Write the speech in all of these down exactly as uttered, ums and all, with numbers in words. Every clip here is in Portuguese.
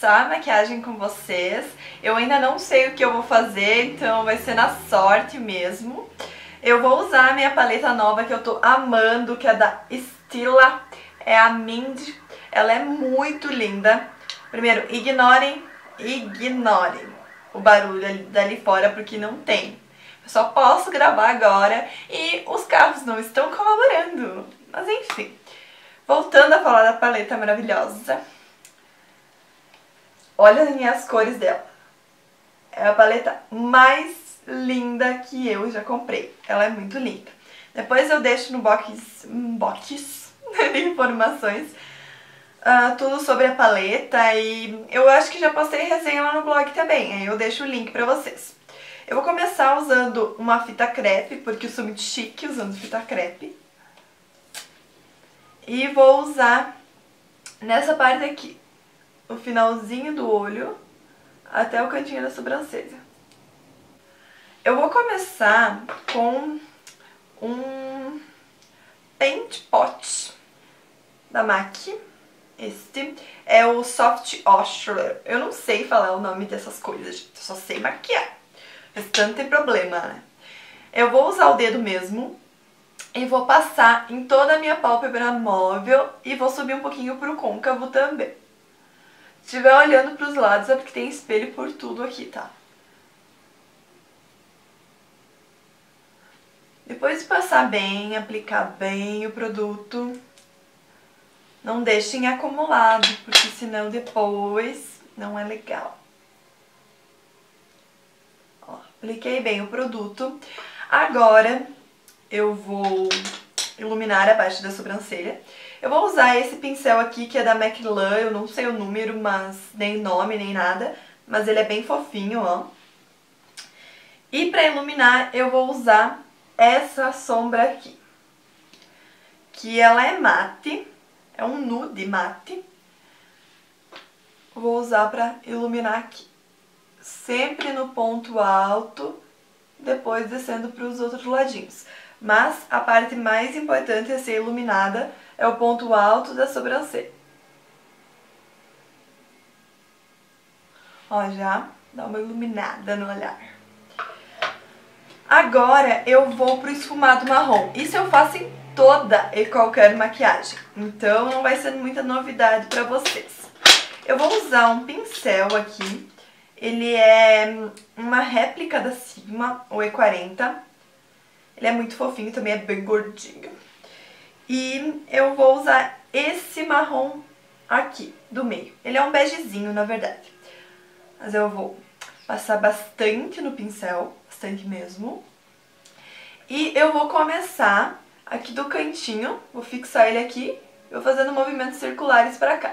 começar a maquiagem com vocês. Eu ainda não sei o que eu vou fazer, então vai ser na sorte mesmo. Eu vou usar a minha paleta nova que eu tô amando, que é da Stila, é a Mind. Ela é muito linda. Primeiro, ignorem, ignorem o barulho ali, dali fora, porque não tem. Eu só posso gravar agora e os carros não estão colaborando. Mas enfim, voltando a falar da paleta maravilhosa. Olhem as cores dela. É a paleta mais linda que eu já comprei. Ela é muito linda. Depois eu deixo no box, box de informações uh, tudo sobre a paleta. E eu acho que já postei resenha lá no blog também. Aí eu deixo o link pra vocês. Eu vou começar usando uma fita crepe, porque eu sou muito chique usando fita crepe. E vou usar nessa parte aqui, o finalzinho do olho até o cantinho da sobrancelha. Eu vou começar com um Paint Pot da MAC. Este é o Soft Ossular. Eu não sei falar o nome dessas coisas, gente. Eu só sei maquiar. Restante tem problema, né? Eu vou usar o dedo mesmo e vou passar em toda a minha pálpebra móvel e vou subir um pouquinho pro côncavo também. Se estiver olhando pros lados é porque tem espelho por tudo aqui, tá? Depois de passar bem, aplicar bem o produto, não deixem acumulado, porque senão depois não é legal. Ó, apliquei bem o produto. Agora eu vou iluminar a parte da sobrancelha. Eu vou usar esse pincel aqui que é da Maclan, eu não sei o número, mas nem nome, nem nada, mas ele é bem fofinho, ó. E pra iluminar eu vou usar essa sombra aqui, que ela é mate, é um nude mate. Vou usar pra iluminar aqui, sempre no ponto alto, depois descendo pros outros ladinhos. Mas a parte mais importante a ser iluminada é o ponto alto da sobrancelha. Ó, já dá uma iluminada no olhar. Agora eu vou pro esfumado marrom. Isso eu faço em toda e qualquer maquiagem, então não vai ser muita novidade pra vocês. Eu vou usar um pincel aqui. Ele é uma réplica da Sigma, o E quarenta. Ele é muito fofinho, também é bem gordinho. E eu vou usar esse marrom aqui, do meio. Ele é um begezinho, na verdade. Mas eu vou passar bastante no pincel, bastante mesmo. E eu vou começar aqui do cantinho, vou fixar ele aqui, vou fazendo movimentos circulares pra cá.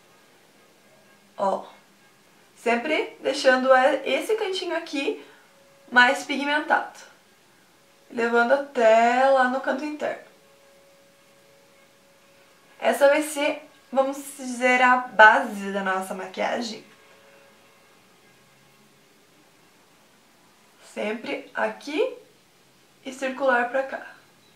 Ó, sempre deixando esse cantinho aqui mais pigmentado, levando até lá no canto interno. Essa vai ser, vamos dizer, a base da nossa maquiagem. Sempre aqui e circular pra cá.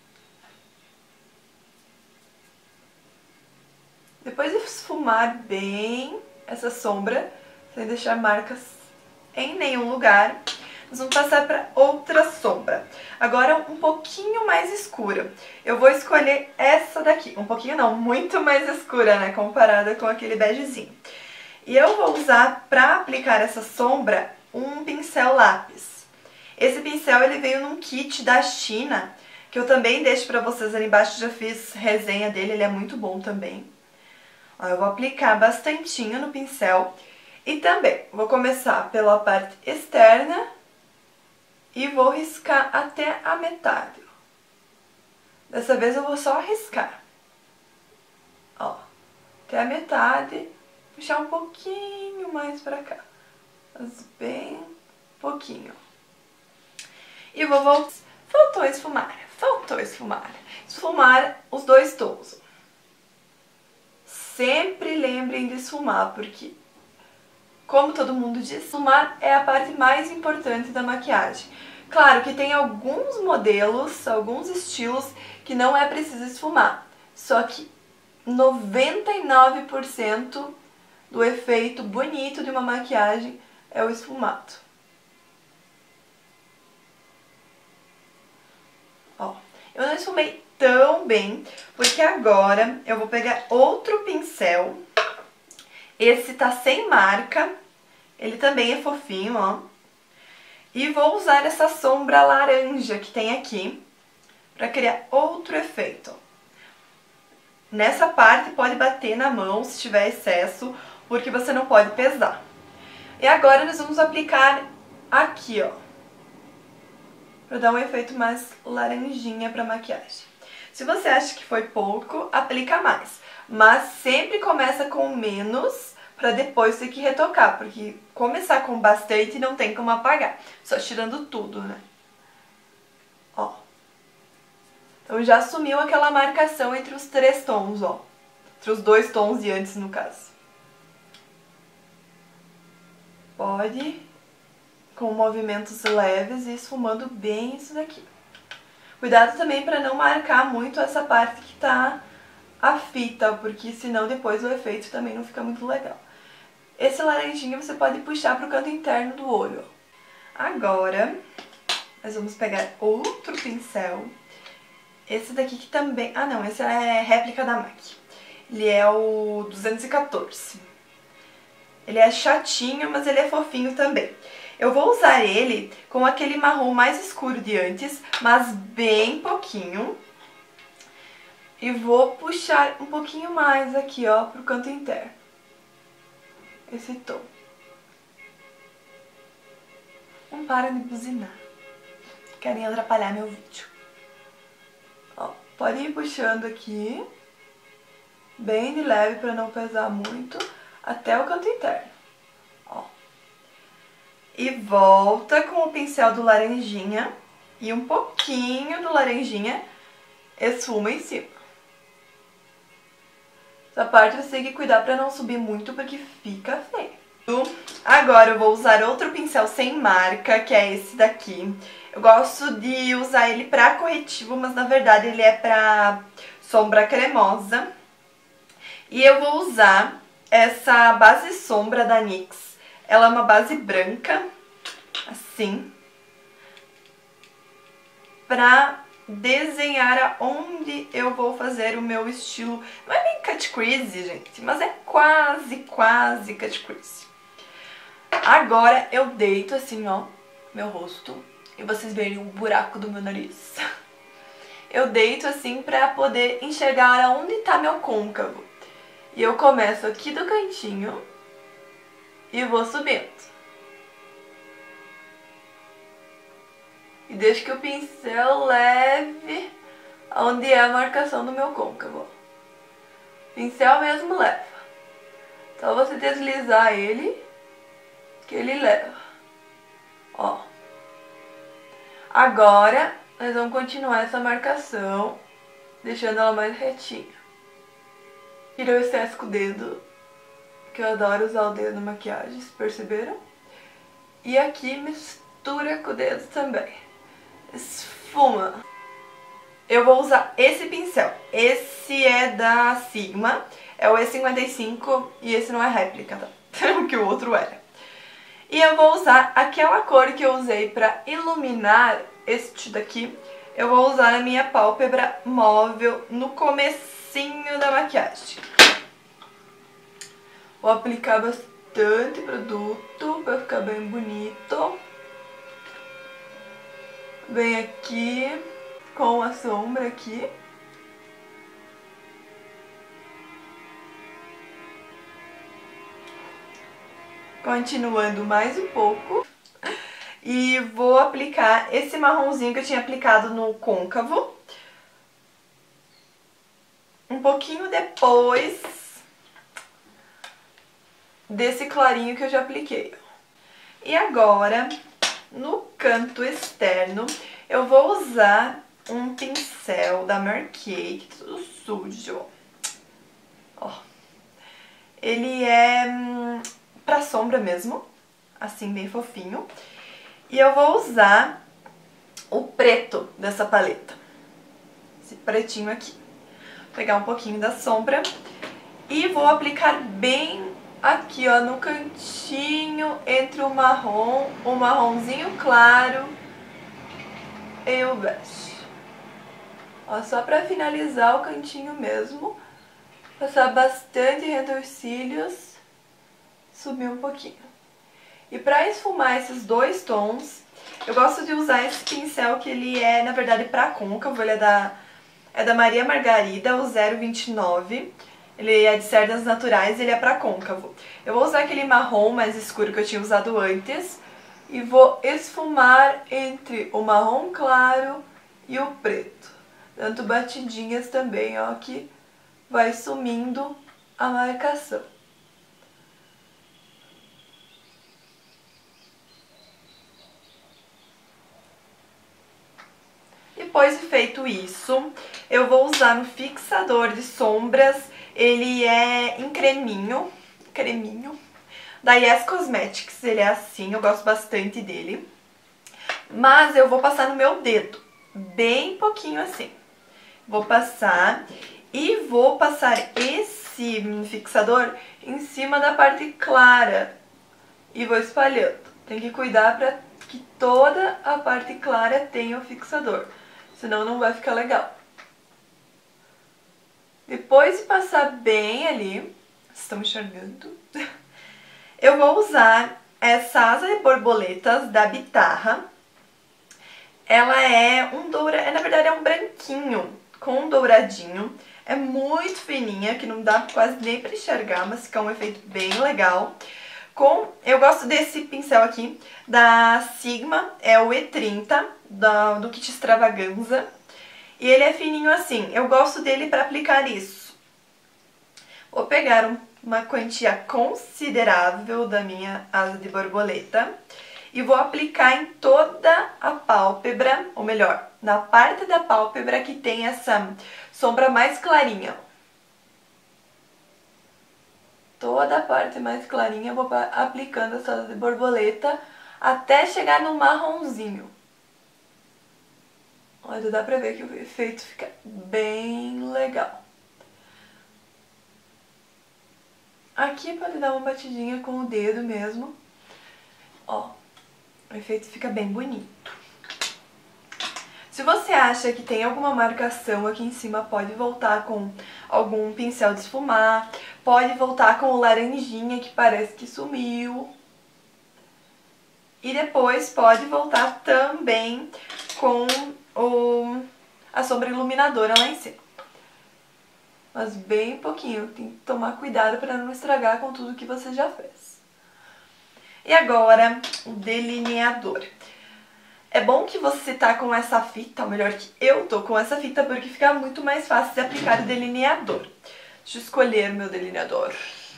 Depois de esfumar bem essa sombra, sem deixar marcas em nenhum lugar, nós vamos passar para outra sombra. Agora um pouquinho mais escura. Eu vou escolher essa daqui. Um pouquinho não, muito mais escura, né? Comparada com aquele begezinho. E eu vou usar, para aplicar essa sombra, um pincel lápis. Esse pincel ele veio num kit da China, que eu também deixo para vocês ali embaixo. Já fiz resenha dele, ele é muito bom também. Ó, eu vou aplicar bastantinho no pincel. E também vou começar pela parte externa e vou riscar até a metade. Dessa vez eu vou só riscar. Ó, até a metade, puxar um pouquinho mais pra cá. Mas bem pouquinho. E vou voltar. Faltou esfumar, faltou esfumar. Esfumar os dois tons. Sempre lembrem de esfumar, porque, como todo mundo diz, esfumar é a parte mais importante da maquiagem. Claro que tem alguns modelos, alguns estilos que não é preciso esfumar. Só que noventa e nove por cento do efeito bonito de uma maquiagem é o esfumado. Ó, eu não esfumei tão bem, porque agora eu vou pegar outro pincel. Esse tá sem marca, ele também é fofinho, ó. E vou usar essa sombra laranja que tem aqui para criar outro efeito. Nessa parte pode bater na mão se tiver excesso, porque você não pode pesar. E agora nós vamos aplicar aqui, ó, para dar um efeito mais laranjinha para maquiagem. Se você acha que foi pouco, aplica mais. Mas sempre começa com menos para depois ter que retocar, porque começar com bastante não tem como apagar. Só tirando tudo, né? Ó. Então já sumiu aquela marcação entre os três tons, ó. Entre os dois tons de antes, no caso. Pode, com movimentos leves e esfumando bem isso daqui. Cuidado também para não marcar muito essa parte que tá a fita, porque senão depois o efeito também não fica muito legal. Esse laranjinha você pode puxar pro canto interno do olho. Agora, nós vamos pegar outro pincel. Esse daqui que também... Ah, não, esse é réplica da MAC. Ele é o duzentos e quatorze. Ele é chatinho, mas ele é fofinho também. Eu vou usar ele com aquele marrom mais escuro de antes, mas bem pouquinho. E vou puxar um pouquinho mais aqui, ó, pro canto interno. Esse tom. Não para de buzinar. Querem atrapalhar meu vídeo. Ó, pode ir puxando aqui, bem de leve para não pesar muito, até o canto interno. Ó. E volta com o pincel do laranjinha e um pouquinho do laranjinha esfuma em cima. Essa parte você tem que cuidar para não subir muito, porque fica feio. Agora eu vou usar outro pincel sem marca, que é esse daqui. Eu gosto de usar ele pra corretivo, mas na verdade ele é pra sombra cremosa. E eu vou usar essa base sombra da NYX. Ela é uma base branca, assim, pra desenhar aonde eu vou fazer o meu estilo. Não é bem cut crease, gente, mas é quase, quase cut crease. Agora eu deito assim, ó, meu rosto, e vocês verem o buraco do meu nariz. Eu deito assim pra poder enxergar aonde tá meu côncavo. E eu começo aqui do cantinho e vou subindo. E deixo que o pincel leve aonde é a marcação do meu côncavo. Pincel mesmo leva. Só você deslizar ele, que ele leva. Ó. Agora, nós vamos continuar essa marcação, deixando ela mais retinha. Tira o excesso com o dedo, que eu adoro usar o dedo na maquiagem, vocês perceberam? E aqui mistura com o dedo também. Esfuma. Eu vou usar esse pincel. Esse é da Sigma, é o E cinquenta e cinco e esse não é réplica, tá? Que o outro era. E eu vou usar aquela cor que eu usei pra iluminar este daqui. Eu vou usar na minha pálpebra móvel no comecinho da maquiagem. Vou aplicar bastante produto pra ficar bem bonito. Vem aqui com a sombra aqui. Continuando mais um pouco. E vou aplicar esse marronzinho que eu tinha aplicado no côncavo. Um pouquinho depois desse clarinho que eu já apliquei. E agora, no canto externo, eu vou usar um pincel da Mary Kay, tudo sujo. Ó. Ele é hum, pra sombra mesmo, assim, bem fofinho. E eu vou usar o preto dessa paleta. Esse pretinho aqui. Vou pegar um pouquinho da sombra e vou aplicar bem aqui, ó, no cantinho entre o marrom, o marronzinho claro e o bege. Ó, só pra finalizar o cantinho mesmo, passar bastante entre os cílios, subir um pouquinho. E pra esfumar esses dois tons, eu gosto de usar esse pincel que ele é, na verdade, pra côncavo, ele é da, é da Maria Margarida, o zero vinte e nove. Ele é de cerdas naturais e ele é pra côncavo. Eu vou usar aquele marrom mais escuro que eu tinha usado antes e vou esfumar entre o marrom claro e o preto. Dando batidinhas também, ó, que vai sumindo a marcação. Depois de feito isso, eu vou usar no fixador de sombras, ele é em creminho, creminho, da Yes Cosmetics, ele é assim, eu gosto bastante dele. Mas eu vou passar no meu dedo, bem pouquinho assim. Vou passar e vou passar esse fixador em cima da parte clara e vou espalhando. Tem que cuidar para que toda a parte clara tenha o fixador, senão não vai ficar legal. Depois de passar bem ali, vocês estão enxergando, eu vou usar essa asa de borboletas da Bitarra. Ela é um dourado, na verdade é um branquinho com um douradinho. É muito fininha, que não dá quase nem pra enxergar, mas fica um efeito bem legal. Com, eu gosto desse pincel aqui, da Sigma, é o E trinta, da, do kit Extravaganza. E ele é fininho assim, eu gosto dele pra aplicar isso. Vou pegar um, uma quantia considerável da minha asa de borboleta e vou aplicar em toda a pálpebra, ou melhor, na parte da pálpebra que tem essa sombra mais clarinha. Toda a parte mais clarinha eu vou aplicando essa asa de borboleta até chegar no marronzinho. Olha, dá pra ver que o efeito fica bem legal. Aqui pode dar uma batidinha com o dedo mesmo. Ó, o efeito fica bem bonito. Se você acha que tem alguma marcação aqui em cima, pode voltar com algum pincel de esfumar. Pode voltar com o laranjinha que parece que sumiu. E depois pode voltar também com o, a sombra iluminadora lá em cima. Mas bem pouquinho, tem que tomar cuidado para não estragar com tudo que você já fez. E agora, o delineador. É bom que você tá com essa fita, ou melhor que eu tô com essa fita, porque fica muito mais fácil de aplicar o delineador. Deixa eu escolher o meu delineador.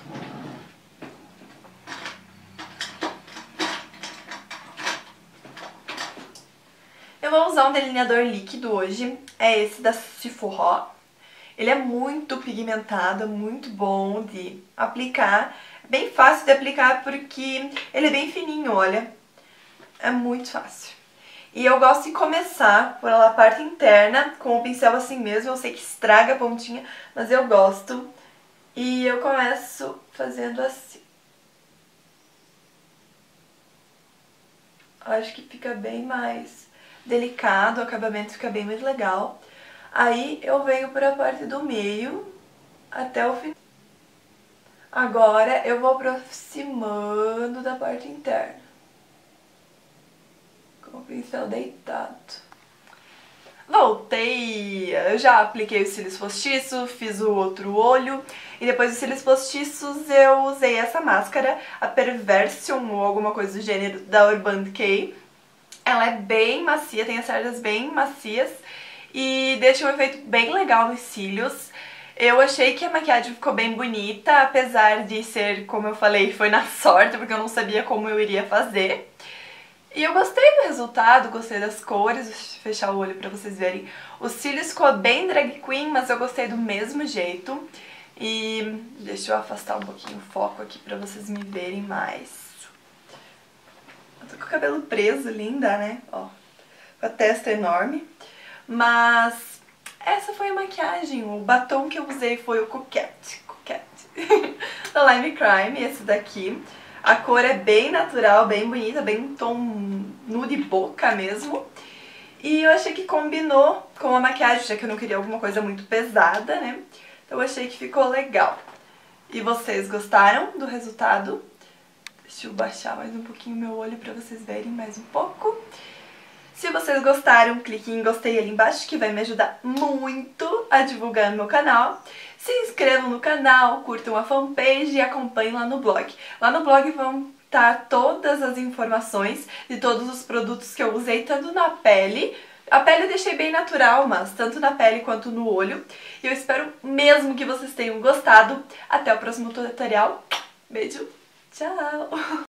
Eu vou usar um delineador líquido hoje, é esse da Sephora. Ele é muito pigmentado, muito bom de aplicar. Bem fácil de aplicar porque ele é bem fininho, olha. É muito fácil. E eu gosto de começar pela parte interna, com o pincel assim mesmo. Eu sei que estraga a pontinha, mas eu gosto. E eu começo fazendo assim. Acho que fica bem mais delicado, o acabamento fica bem mais legal. Aí eu venho para a parte do meio até o final. Agora eu vou aproximando da parte interna, com o pincel deitado. Voltei! Eu já apliquei os cílios postiços, fiz o outro olho e depois dos cílios postiços eu usei essa máscara, a Perversion ou alguma coisa do gênero da Urban Decay. Ela é bem macia, tem as cerdas bem macias e deixa um efeito bem legal nos cílios. Eu achei que a maquiagem ficou bem bonita, apesar de ser, como eu falei, foi na sorte, porque eu não sabia como eu iria fazer. E eu gostei do resultado, gostei das cores, vou fechar o olho pra vocês verem. Os cílios ficou bem drag queen, mas eu gostei do mesmo jeito. E deixa eu afastar um pouquinho o foco aqui pra vocês me verem mais. Eu tô com o cabelo preso, linda, né? Ó, com a testa enorme. Mas essa foi a maquiagem, o batom que eu usei foi o Coquette. Coquette. da Lime Crime, esse daqui. A cor é bem natural, bem bonita, bem um tom nude boca mesmo. E eu achei que combinou com a maquiagem, já que eu não queria alguma coisa muito pesada, né? Então eu achei que ficou legal. E vocês gostaram do resultado? Deixa eu baixar mais um pouquinho meu olho pra vocês verem mais um pouco. Se vocês gostaram, clique em gostei ali embaixo, que vai me ajudar muito a divulgar no meu canal. Se inscrevam no canal, curtam a fanpage e acompanhem lá no blog. Lá no blog vão estar todas as informações de todos os produtos que eu usei, tanto na pele. A pele eu deixei bem natural, mas tanto na pele quanto no olho. E eu espero mesmo que vocês tenham gostado. Até o próximo tutorial. Beijo, tchau!